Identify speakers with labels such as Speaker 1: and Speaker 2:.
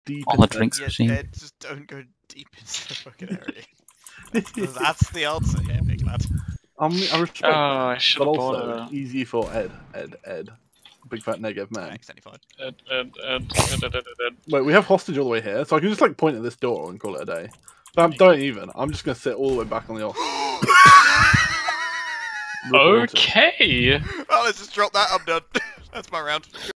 Speaker 1: deep
Speaker 2: On the
Speaker 1: into
Speaker 2: drinks
Speaker 3: Yes,
Speaker 2: machine.
Speaker 3: Ed, just don't go deep into the fucking area. That's the answer here, big lad.
Speaker 1: I respect
Speaker 4: Oh,
Speaker 1: that,
Speaker 4: I should
Speaker 1: but
Speaker 4: have
Speaker 1: also
Speaker 4: bought a...
Speaker 1: easy for Ed. Big fat negative man.
Speaker 3: Accidentally fired.
Speaker 4: Ed.
Speaker 1: Wait, we have hostage all the way here, so I can just like point at this door and call it a day. Don't even. I'm just gonna sit all the way back on the off.
Speaker 4: Okay!
Speaker 3: Well, let's just drop that. I'm done. That's my round.